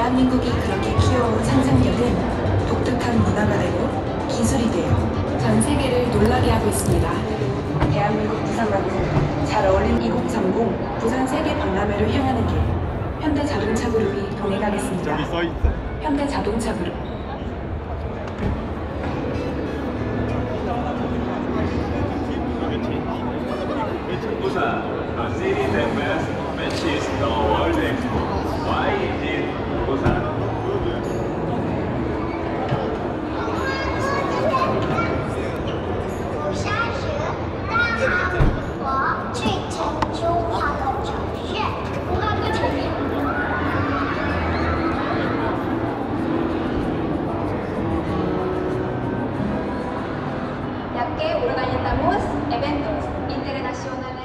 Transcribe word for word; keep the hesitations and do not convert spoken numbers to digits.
대한민국이 그렇게 키워온 상상력은 독특한 문화가 되고 기술이 되어 전 세계를 놀라게 하고 있습니다. 대한민국 부산만큼 잘 어울린 이공삼공 부산 세계 박람회를 향하는 길, 현대자동차 그룹이 동행하겠습니다. 현대자동차 그룹. Busan, a city that best matches the World Expo. Why is it Busan? 釜山是大韩国最成熟化的城市。Ya que organizamos eventos internacionales.